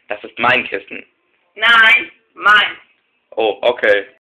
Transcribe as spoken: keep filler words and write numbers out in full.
Das ist mein Kissen. Nein, meins. Oh, okay.